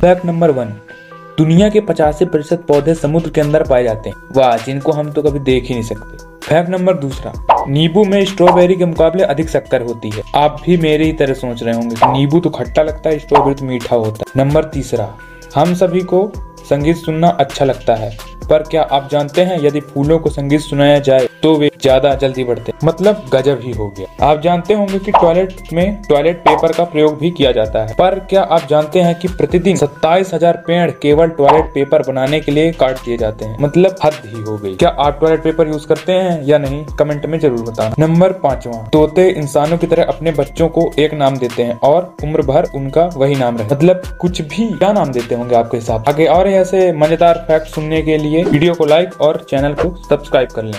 Fact number 1, दुनिया के 85% पौधे समुद्र के अंदर पाए जाते हैं। वाह, जिनको हम तो कभी देख ही नहीं सकते। फैक्ट नंबर 2, नींबू में स्ट्रॉबेरी के मुकाबले अधिक शक्कर होती है। आप भी मेरी ही तरह सोच रहे होंगे कि नींबू तो खट्टा लगता है, स्ट्रॉबेरी तो मीठा होता है। नंबर 3, हम सभी को संगीत सुनना अच्छा लगता है, पर क्या आप जानते हैं यदि फूलों को संगीत सुनाया जाए तो वे ज्यादा जल्दी बढ़ते हैं। मतलब गजब ही हो गया। आप जानते होंगे कि टॉयलेट में टॉयलेट पेपर का प्रयोग भी किया जाता है, पर क्या आप जानते हैं कि प्रतिदिन 27,000 पेड़ केवल टॉयलेट पेपर बनाने के लिए काट दिए जाते हैं। मतलब हद ही हो गई। क्या आप टॉयलेट पेपर यूज करते हैं या नहीं, कमेंट में जरूर बताना। नंबर 5, तोते इंसानों की तरह अपने बच्चों को एक नाम देते हैं और उम्र भर उनका वही नाम रहे। मतलब कुछ भी, क्या नाम देते होंगे आपके हिसाब। आगे और ऐसे मजेदार फैक्ट सुनने के लिए वीडियो को लाइक और चैनल को सब्सक्राइब कर लें।